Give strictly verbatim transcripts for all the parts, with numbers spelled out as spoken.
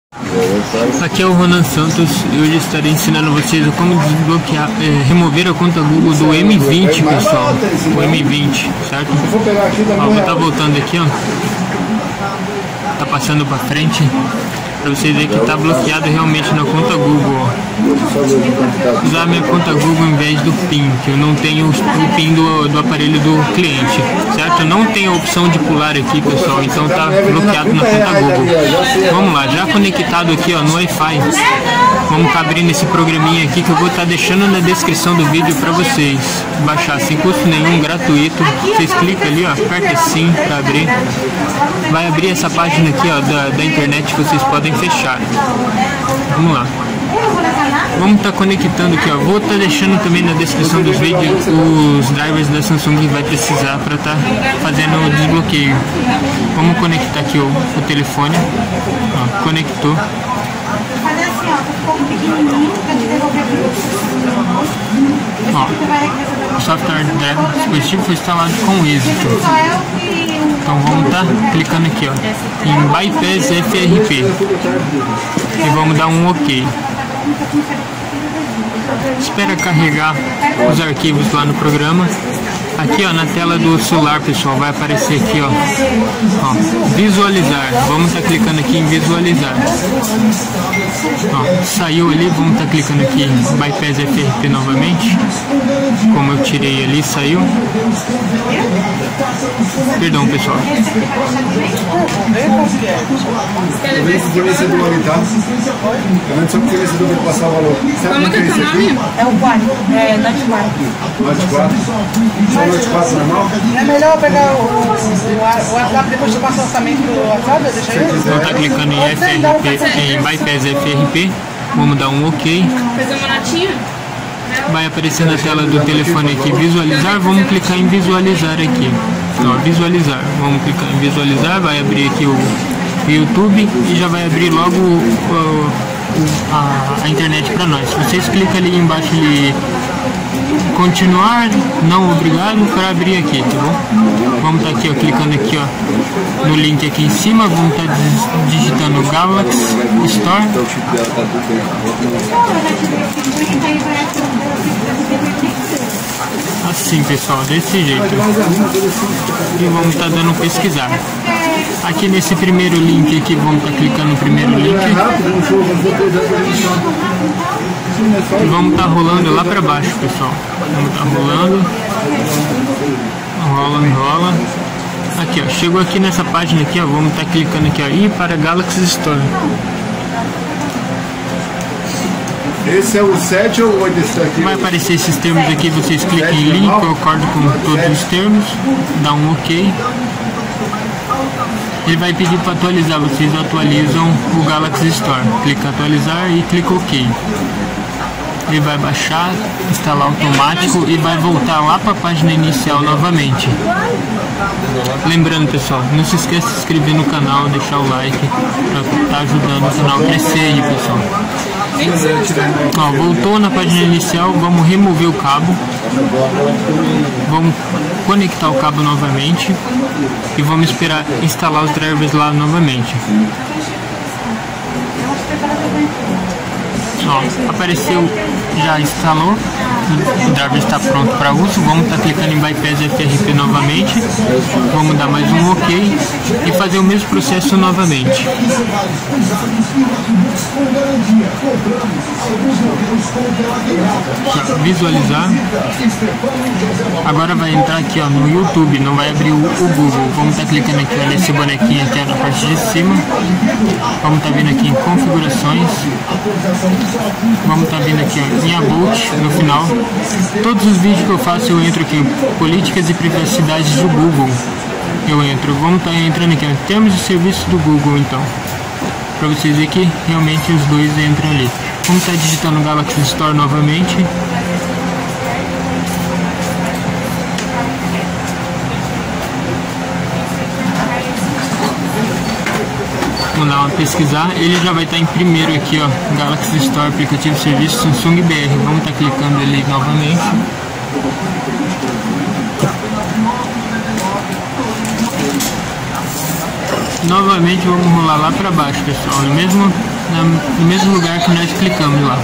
Aqui é o Ronan Santos e hoje estarei ensinando vocês como desbloquear, é, remover a conta Google do M vinte, pessoal. O M vinte, certo? Ó, vou estar voltando aqui, ó. Tá passando para frente para vocês verem que está bloqueado realmente na conta Google, ó. Usar minha conta Google em vez do PIN, que eu não tenho o PIN do, do aparelho do cliente, certo? Não tem a opção de pular aqui, pessoal, então tá bloqueado na conta Google. Vamos lá, já conectado aqui, ó, no Wi-Fi. Vamos estar abrindo esse programinha aqui que eu vou estar deixando na descrição do vídeo para vocês baixar sem custo nenhum, gratuito. Vocês clicam ali, ó, aperta sim para abrir. Vai abrir essa página aqui, ó, da, da internet que vocês podem fechar. Vamos lá. Vamos estar conectando aqui, ó. Vou estar deixando também na descrição dos vídeos os drivers da Samsung que vai precisar para estar fazendo o desbloqueio. Vamos conectar aqui o, o telefone. Ó, conectou. Ó, o software driver dispositivo foi instalado com êxito. Então vamos estar clicando aqui, ó, em Bypass F R P e vamos dar um OK. Espera carregar os arquivos lá no programa. Aqui, ó, na tela do celular, pessoal, vai aparecer aqui, ó, ó, visualizar. Vamos estar clicando aqui em visualizar. Ó, saiu ali, vamos estar clicando aqui em Bypass F R P novamente. Como eu tirei ali, saiu. Perdão, pessoal. Eu vejo que o fornecedor ali, tá? Eu não sei o fornecedor vai passar o valor. Sabe o que é esse aqui? É o quatro, é Note quatro. Note quatro? Só Note quatro normal? É melhor pegar o, o, o WhatsApp depois de passar o orçamento do WhatsApp, deixa aí? Vamos estar clicando em F R P, em Bypass F R P. Vamos dar um OK. Fazer uma notinha? Vai aparecer na tela do telefone aqui visualizar. Vamos clicar em visualizar aqui. Ó, visualizar. Vamos clicar em visualizar. Vai abrir aqui o, o YouTube e já vai abrir logo o, a, a internet para nós. Vocês clicam ali embaixo ali, continuar, não obrigado, para abrir aqui, tá bom? Vamos estar aqui, ó, clicando aqui, ó, no link aqui em cima. Vamos estar digitando Galaxy Store. Assim, pessoal, desse jeito. E vamos estar dando pesquisar. Aqui nesse primeiro link aqui, vamos estar clicando no primeiro link. E vamos estar rolando lá para baixo, pessoal. Vamos estar rolando. Rola, rola. Aqui, ó, chegou aqui nessa página aqui, ó, vamos estar clicando aqui, ó, ir para Galaxy Store. Esse é o sete ou o oito desse aqui? Vai aparecer esses termos aqui, vocês clicam em link, eu acordo com todos os termos, dá um OK. Ele vai pedir para atualizar, vocês atualizam o Galaxy Store. Clica em atualizar e clica OK. Ele vai baixar, instalar automático e vai voltar lá para a página inicial novamente. Lembrando, pessoal, não se esqueça de se inscrever no canal, deixar o like para estar ajudando o canal a crescer aí, pessoal. Ó, voltou na página inicial, vamos remover o cabo, vamos conectar o cabo novamente e vamos esperar instalar os drivers lá novamente. Ó, apareceu, já instalou, o driver está pronto para uso. Vamos estar clicando em Bypass F R P novamente, vamos dar mais um OK e fazer o mesmo processo novamente. Já visualizar. Agora vai entrar aqui, ó, no YouTube, não vai abrir o, o Google. Vamos estar clicando aqui, ó, nesse bonequinho aqui, ó, na parte de cima. Vamos estar vindo aqui em configurações. Vamos estar vindo aqui, ó, em About no final. Todos os vídeos que eu faço eu entro aqui em políticas e privacidade do Google. Eu entro, vamos estar entrando aqui, ó, termos de serviço do Google, então, para vocês verem que realmente os dois entram ali. Vamos estar digitando Galaxy Store novamente. Vamos dar uma pesquisar, ele já vai estar em primeiro aqui, ó, Galaxy Store, aplicativo de serviço Samsung B R. Vamos estar clicando ele novamente. Novamente vamos rolar lá para baixo, pessoal, no mesmo no mesmo lugar que nós clicamos lá.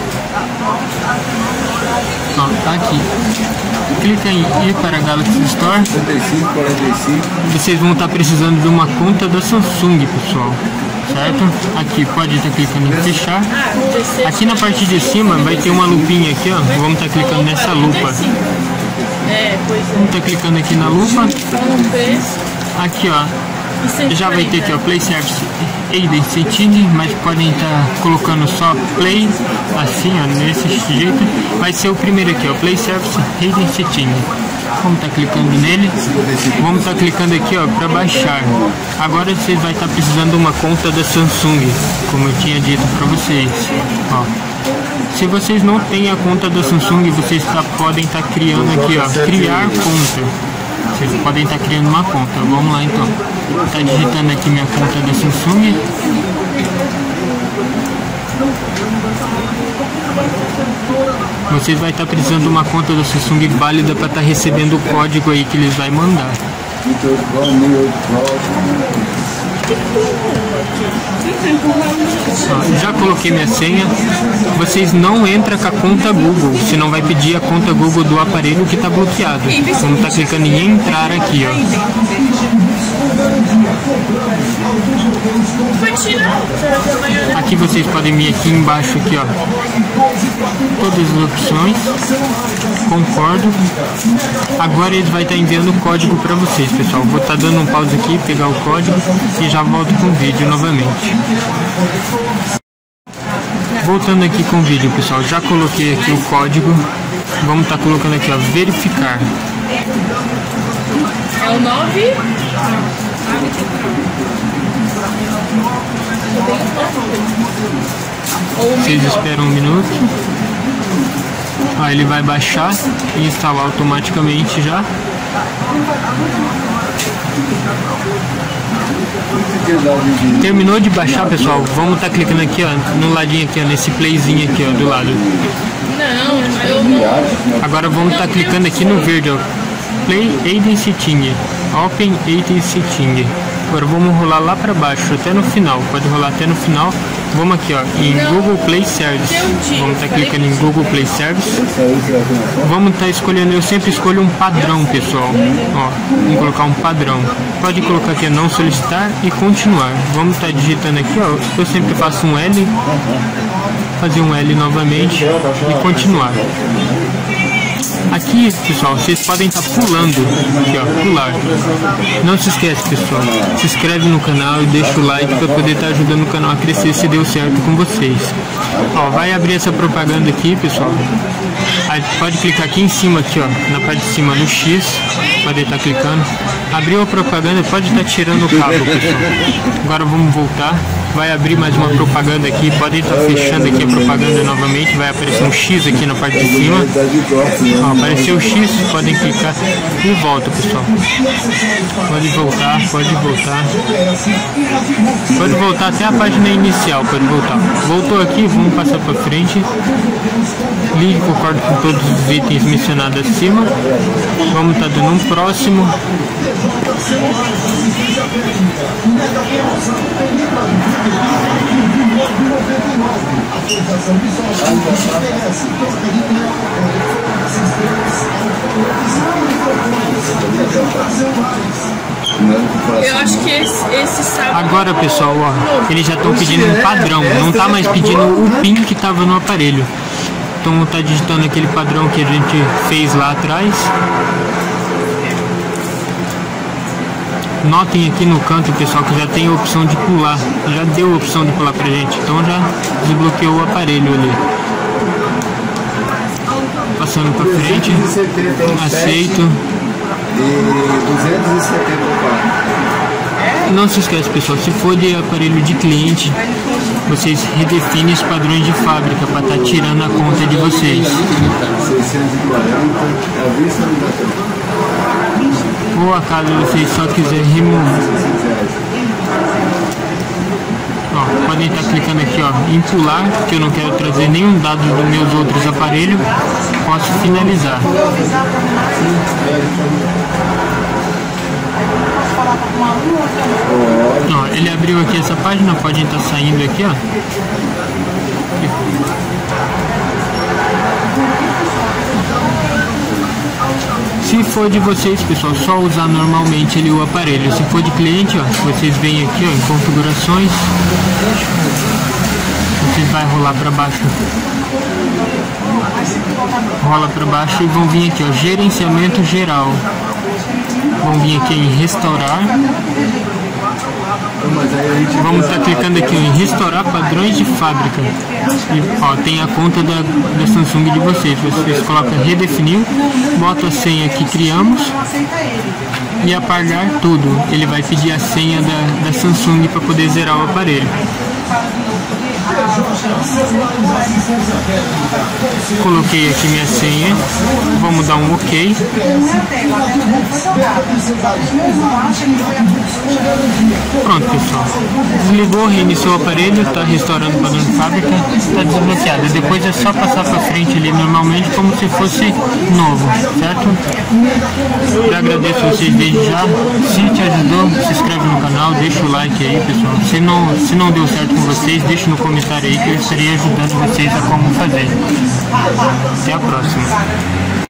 Ó, tá aqui. Clica em ir para a Galaxy Store. Vocês vão estar precisando de uma conta da Samsung, pessoal. Certo? Aqui pode estar clicando em fechar. Aqui na parte de cima vai ter uma lupinha aqui, ó. Vamos estar clicando nessa lupa. Vamos estar clicando aqui na lupa. Aqui, ó. Já vai ter aqui, ó, Play Service Aiden Setting, mas podem estar colocando só Play, assim, ó, nesse jeito. Vai ser o primeiro aqui, ó, Play Service Aiden Setting. Vamos estar clicando nele. Vamos estar clicando aqui, ó, para baixar. Agora vocês vão estar precisando de uma conta da Samsung, como eu tinha dito para vocês. Ó. Se vocês não têm a conta da Samsung, vocês tá, podem estar criando aqui, ó, criar conta. Vocês podem estar criando uma conta. Vamos lá então. Tá digitando aqui minha conta da Samsung. Vocês vão estar precisando de uma conta da Samsung válida para estar recebendo o código aí que eles vão mandar. Já coloquei minha senha. Vocês não entram com a conta Google, senão vai pedir a conta Google do aparelho que está bloqueado. Vamos estar clicando em entrar aqui, ó. Aqui vocês podem vir aqui embaixo aqui, ó. Todas as opções. Concordo. Agora eles vão estar enviando o código para vocês, pessoal. Vou estar dando um pause aqui, pegar o código e já volto com o vídeo novamente. Voltando aqui com o vídeo, pessoal, já coloquei aqui o código. Vamos estar colocando aqui, ó, verificar. É o nove. Vocês esperam um minuto. Aí ele vai baixar e instalar automaticamente já. Terminou de baixar, pessoal. Vamos estar clicando aqui, ó, no ladinho aqui, ó, nesse playzinho aqui, ó, do lado. Não, eu não. Agora vamos estar clicando aqui no verde, ó. Play Aiden Setting. Open Aiden Setting. Agora vamos rolar lá para baixo, até no final. Pode rolar até no final. Vamos aqui, ó, em Google Play Service. Vamos estar clicando em Google Play Service. Vamos estar escolhendo, eu sempre escolho um padrão, pessoal. Ó, vamos colocar um padrão. Pode colocar aqui, não solicitar e continuar. Vamos estar digitando aqui, ó. Eu sempre faço um L, fazer um L novamente e continuar. Aqui, pessoal, vocês podem estar pulando, aqui, ó, pular. Não se esquece, pessoal, se inscreve no canal e deixa o like para poder estar ajudando o canal a crescer se deu certo com vocês. Ó, vai abrir essa propaganda aqui, pessoal. Aí pode clicar aqui em cima, aqui, ó, na parte de cima no X, pode estar clicando. Abriu a propaganda, pode estar tirando o cabo, pessoal. Agora vamos voltar. Vai abrir mais uma propaganda aqui, pode estar fechando aqui a propaganda novamente, vai aparecer um X aqui na parte de cima. Ó, apareceu o X, podem clicar e volta, pessoal. Pode voltar, pode voltar. Pode voltar até a página inicial, pode voltar. Voltou aqui, vamos passar para frente. Ligue concordo com todos os itens mencionados acima. Vamos estar dando um próximo. Eu acho que esse, esse sábado. Agora, pessoal, ó, eles já estão pedindo um padrão, não tá mais pedindo o PIN que estava no aparelho. Então tá digitando aquele padrão que a gente fez lá atrás. Notem aqui no canto, pessoal, que já tem a opção de pular. Já deu a opção de pular pra gente, então já desbloqueou o aparelho ali. Passando pra frente, aceito. Não se esquece, pessoal, se for de aparelho de cliente, vocês redefinem os padrões de fábrica para estar tirando a conta de vocês. Ou acaso vocês só quiserem remover, ó, podem estar clicando aqui, ó, em pular, que eu não quero trazer nenhum dado dos meus outros aparelhos. Posso finalizar. Ó, ele abriu aqui essa página, pode estar saindo aqui, ó. Se for de vocês, pessoal, só usar normalmente ele o aparelho. Se for de cliente, ó, vocês vêm aqui, ó, em configurações. Vocês vai rolar para baixo. Rola para baixo e vão vir aqui, ó, gerenciamento geral. Vão vir aqui em restaurar. Vamos estar clicando aqui em restaurar padrões de fábrica. E, ó, tem a conta da, da Samsung de vocês. Vocês colocam redefinir, bota a senha que criamos e apagar tudo. Ele vai pedir a senha da, da Samsung para poder zerar o aparelho. Coloquei aqui minha senha, vamos dar um OK. Pronto, pessoal. Desligou, reiniciou o aparelho, está restaurando o padrão de fábrica, está desbloqueado. Depois é só passar para frente ali normalmente como se fosse novo, certo? Eu agradeço vocês desde já. Se te ajudou, se inscreve no canal, deixa o like aí, pessoal. Se não, se não deu certo com vocês, deixa no comentário aí que eu estarei ajudando vocês a como fazer. Até a próxima.